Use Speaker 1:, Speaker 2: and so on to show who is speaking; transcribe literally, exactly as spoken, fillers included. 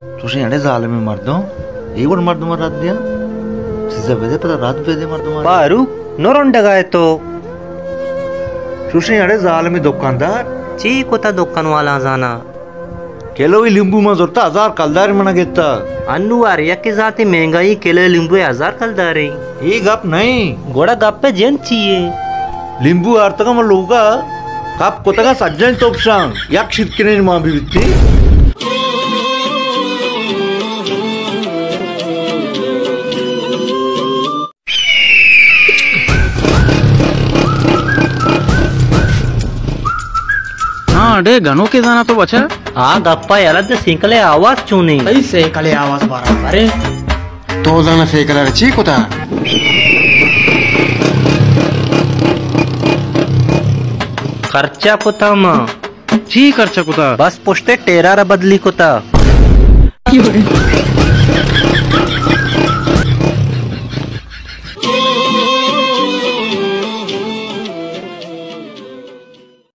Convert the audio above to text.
Speaker 1: तुझे अड़े जाल में मर दो ये कौन मर दो रात दिया सीधा बेदे पता रात बेदे मर दो
Speaker 2: बारू नोरन डगाए तो
Speaker 1: तुझे अड़े जाल में दुकानदार
Speaker 2: ची कोता दुकान वाला जाना
Speaker 1: केलो लिंबू मजोरता हजार कलदारी मना गेता
Speaker 2: अन्नु आर्या के जाते महंगाई केले लिंबू हजार कलदारी
Speaker 1: ये गप नहीं
Speaker 2: गोड़ा गप पे जेन चाहिए
Speaker 1: लिंबू आर्तका म लोगा काप कोतगा सज्जन तोपशांग याक शिरकिने मा बिबित्ती
Speaker 3: अडे गणों के जाना तो बचा
Speaker 2: आ गप्पा याला ते सिंकले आवाज चुनी
Speaker 3: आई सेकले आवाज बारा अरे
Speaker 4: तो जाना सेकला ची कोता
Speaker 2: खर्चा कोता मा
Speaker 3: ची खर्चा कोता
Speaker 2: बस पुष्टे टेरा रा बदली कोता